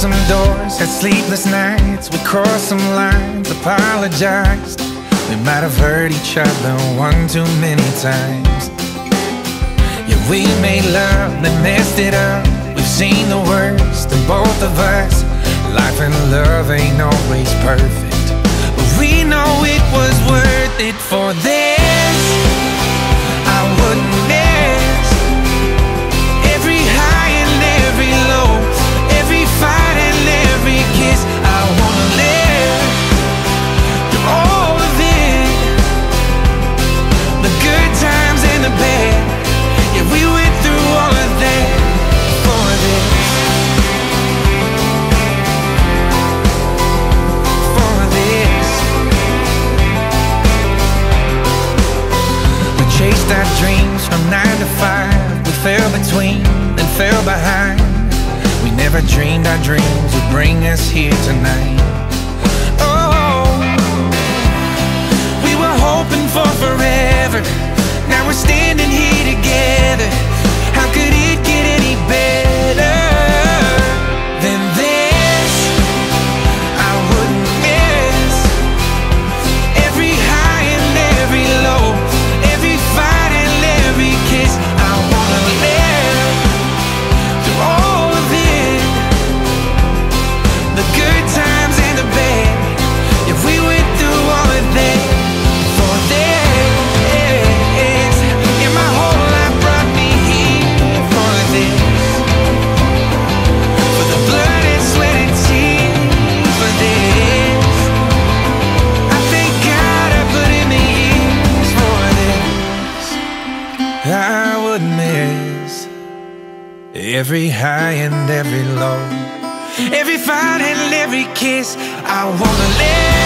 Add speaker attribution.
Speaker 1: some doors, had sleepless nights. We crossed some lines, apologized. We might have hurt each other one too many times. Yeah, we made love, then messed it up. We've seen the worst in both of us. Life and love ain't always perfect, but we know it was worth it. For this I wouldn't miss every high and every low, every fight and every kiss. I wanna live through all of it, the good times and the bad. Yeah, we went through all of that for this. For this. We chased our dreams from 9 to 5. We fell between and fell behind. We never dreamed our dreams would bring us here tonight. Oh, we were hoping for forever. Now we're standing here together. How could it get any better than this? I wouldn't miss every high and every low, every fight and every kiss. I wanna live through all of it, the good times and the bad. If we went through all of that for this. Yeah, my whole life brought me here for this, for the blood and sweat and tears for this. I thank God I put in the years for this. I would miss every high and every low, every fight and every kiss. I wanna live